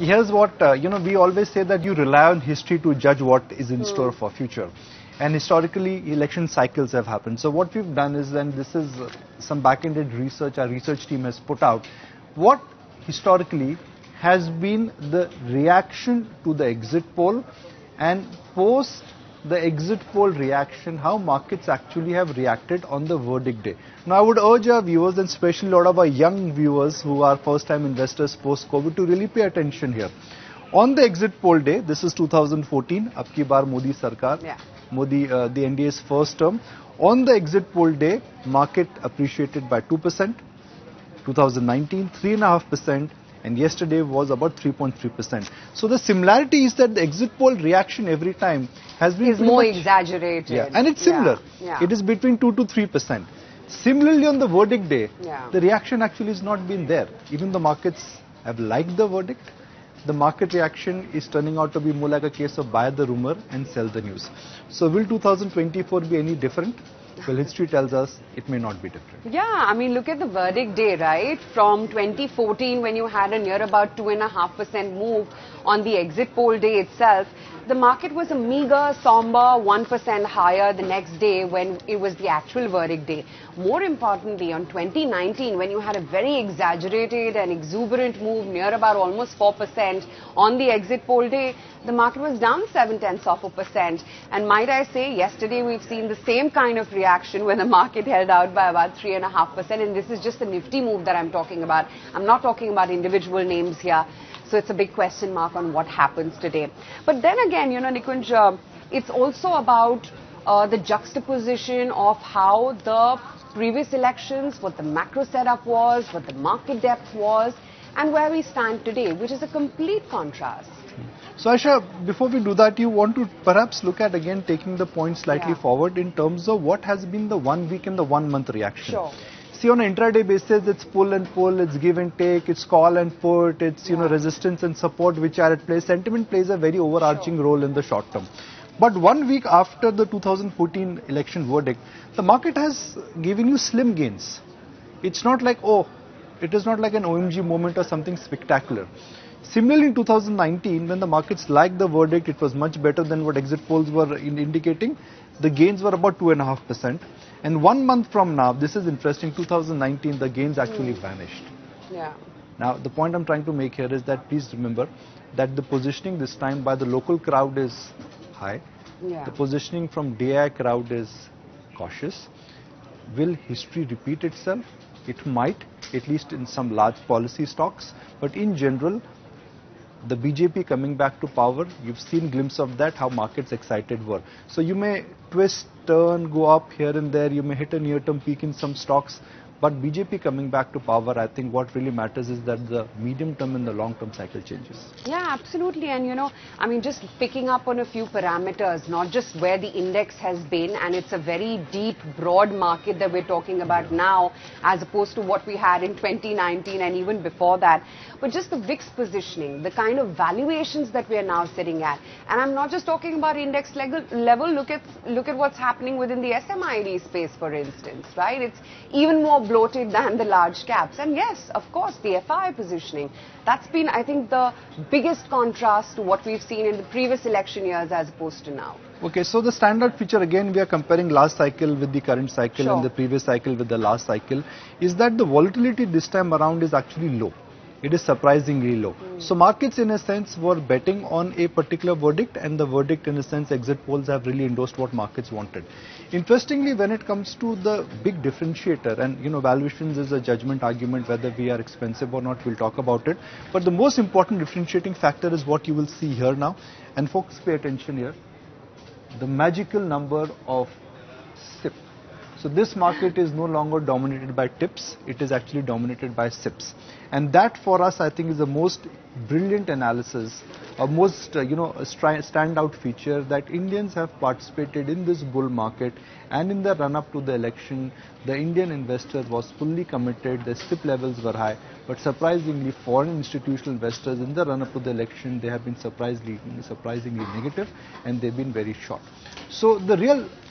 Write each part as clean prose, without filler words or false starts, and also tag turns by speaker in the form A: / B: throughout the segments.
A: here's what, we always say that you rely on history to judge what is in store for future. And historically, election cycles have happened. So what we've done is, and this is some back-ended research our research team has put out, what historically has been the reaction to the exit poll, and post the exit poll reaction, how markets actually have reacted on the verdict day. Now, I would urge our viewers, and especially a lot of our young viewers who are first-time investors post-COVID, to really pay attention here. On the exit poll day, this is 2014, ab ki baar Modi Sarkar, Modi, the NDA's first term. On the exit poll day, market appreciated by 2%, 2019, 3.5%, and yesterday was about 3.3%. So the similarity is that the exit poll reaction every time has been
B: more exaggerated.
A: Yeah, and it's similar. It is between 2 to 3%. Similarly, on the verdict day, the reaction actually has not been there. Even the markets have liked the verdict. The market reaction is turning out to be more like a case of buy the rumor and sell the news. So will 2024 be any different? Well, history tells us it may not be different.
B: Yeah, I mean, look at the verdict day, right? From 2014, when you had a near about 2.5% move on the exit poll day itself, the market was a meager, somber 1% higher the next day when it was the actual verdict day. More importantly, on 2019, when you had a very exaggerated and exuberant move near about almost 4% on the exit poll day, the market was down 0.7%. And might I say, yesterday we've seen the same kind of reaction when the market held out by about 3.5%. And this is just the Nifty move that I'm talking about. I'm not talking about individual names here. So it's a big question mark on what happens today. But then again, Nikunj, it's also about the juxtaposition of how the previous elections, what the macro setup was, what the market depth was, and where we stand today, which is a complete contrast.
A: So Aisha, before we do that, you want to perhaps look at again taking the point slightly forward in terms of what has been the 1 week and the 1 month reaction.
B: Sure.
A: See, on an intraday basis, it's pull and pull, it's give and take, it's call and put, it's resistance and support which are at play. Sentiment plays a very overarching role in the short term. But 1 week after the 2014 election verdict, the market has given you slim gains. It's not like, it is not like an OMG moment or something spectacular. Similarly, in 2019, when the markets liked the verdict, it was much better than what exit polls were indicating. The gains were about 2.5%. And 1 month from now, this is interesting, 2019, the gains actually vanished.
B: Yeah.
A: Now, the point I'm trying to make here is that please remember that the positioning this time by the local crowd is high.
B: Yeah.
A: The positioning from DI crowd is cautious. Will history repeat itself? It might, at least in some large policy stocks. But in general, the BJP coming back to power, you've seen glimpse of that, how markets excited were. So you may twist, turn, go up here and there, you may hit a near-term peak in some stocks, but BJP coming back to power, I think what really matters is that the medium-term and the long-term cycle changes.
B: Yeah, absolutely. And I mean, just picking up on a few parameters, not just where the index has been, and it's a very deep, broad market that we're talking about now, as opposed to what we had in 2019 and even before that. But just the VIX positioning, the kind of valuations that we are now sitting at. And I'm not just talking about index level. Look at what's happening within the SMID space, for instance, right? It's even more bloated than the large caps. And yes, of course, the FI positioning. That's been, I think, the biggest contrast to what we've seen in the previous election years as opposed to now.
A: Okay, so the standard feature, again, we are comparing last cycle with the current cycle and the previous cycle with the last cycle, is that the volatility this time around is actually low. It is surprisingly low. So markets, in a sense, were betting on a particular verdict, and the verdict, in a sense, exit polls have really endorsed what markets wanted. Interestingly, when it comes to the big differentiator, and valuations is a judgment argument whether we are expensive or not, we'll talk about it. But the most important differentiating factor is what you will see here now. And folks, pay attention here. The magical number of SIP. So this market is no longer dominated by tips, it is actually dominated by SIPs. And that for us, I think, is the most brilliant analysis, or most standout feature, that Indians have participated in this bull market, and in the run-up to the election, the Indian investor was fully committed, the SIP levels were high, but surprisingly, foreign institutional investors in the run-up to the election, they have been surprisingly negative, and they've been very short. So the real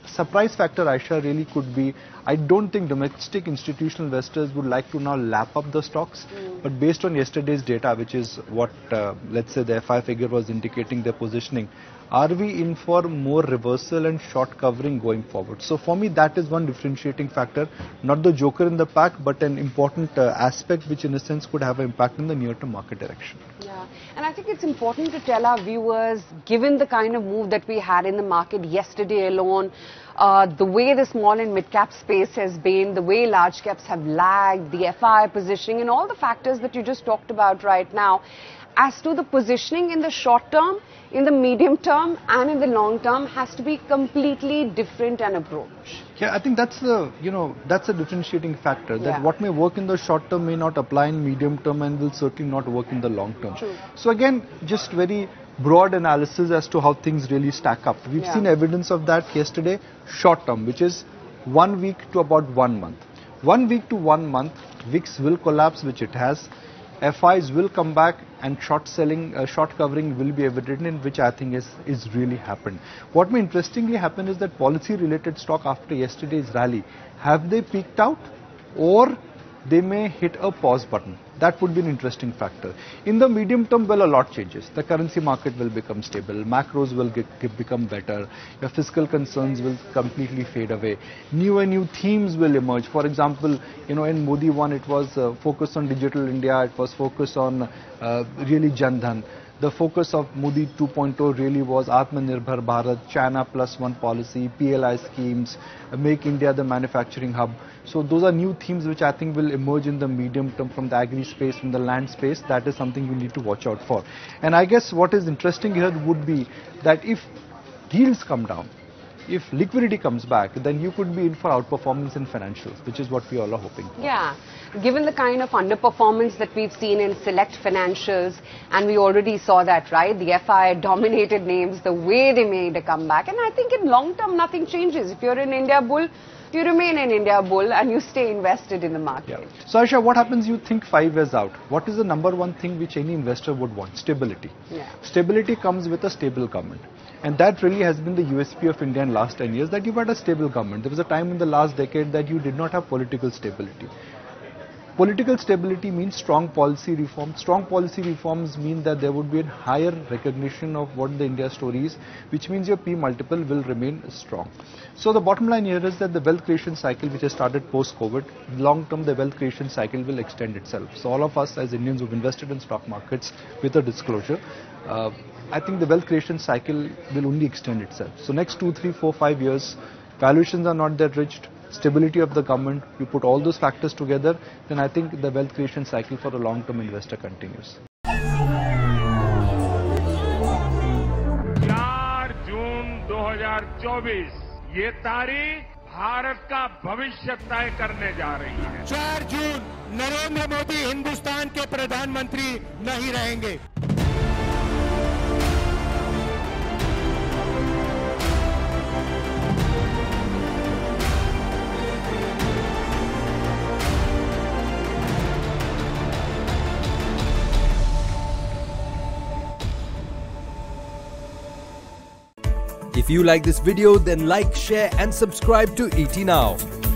A: surprise factor, Aisha, really could be, I don't think domestic institutional investors would like to now lap up the stocks, but based on yesterday's data, which is what, let's say the FI figure was indicating their positioning, are we in for more reversal and short covering going forward? So for me, that is one differentiating factor, not the joker in the pack, but an important aspect which in a sense could have an impact in the near-term market direction.
B: Yeah, and I think it's important to tell our viewers, given the kind of move that we had in the market yesterday alone, the way the small and mid-cap space has been, the way large caps have lagged, the FI positioning and all the factors that you just talked about right now, as to the positioning in the short term, in the medium term and in the long term has to be completely different an approach.
A: Yeah, I think that's the, that's a differentiating factor, that what may work in the short term may not apply in medium term and will certainly not work in the long term.
B: True.
A: So again, just very broad analysis as to how things really stack up. We've seen evidence of that yesterday, short term, which is 1 week to about 1 month. 1 week to 1 month, VIX will collapse, which it has. FIs will come back and short selling, short covering will be evident, in which I think is really happened. What may interestingly happen is that policy related stock after yesterday's rally, have they peaked out or they may hit a pause button? That would be an interesting factor. In the medium term, well, a lot changes. The currency market will become stable, macros will become better, your fiscal concerns will completely fade away, new themes will emerge. For example, in Modi 1, it was focused on digital India, it was focused on really Jan Dhan. The focus of Modi 2.0 really was Atmanirbhar Bharat, China +1 policy, PLI schemes, Make India the manufacturing hub. So those are new themes which I think will emerge in the medium term from the agri space, from the land space. That is something you need to watch out for. And I guess what is interesting here would be that if yields come down, if liquidity comes back, then you could be in for outperformance in financials, which is what we all are hoping for.
B: Yeah, given the kind of underperformance that we've seen in select financials, and we already saw that, right? The FI dominated names, the way they made a comeback. And I think in long term, nothing changes. If you're an India bull, you remain an India bull and you stay invested in the market.
A: Yeah. So Aisha, what happens you think 5 years out? What is the number one thing which any investor would want? Stability.
B: Yeah.
A: Stability comes with a stable government. And that really has been the USP of India in last 10 years, that you've had a stable government. There was a time in the last decade that you did not have political stability. Political stability means strong policy reforms. Strong policy reforms mean that there would be a higher recognition of what the India story is, which means your P multiple will remain strong. So the bottom line here is that the wealth creation cycle which has started post-COVID, long term the wealth creation cycle will extend itself. So all of us as Indians who've invested in stock markets with a disclosure, I think the wealth creation cycle will only extend itself. So next 2, 3, 4, 5 years, valuations are not that rich, stability of the government, you put all those factors together, then I think the wealth creation cycle for a long-term investor continues.
C: 4 जून 2024 ये तारीख भारत का भविष्य तय करने जा रही है। 4 जून नरेंद्र मोदी हिंदुस्तान के प्रधानमंत्री नहीं रहेंगे।
D: If you like this video, then like, share and subscribe to ET Now.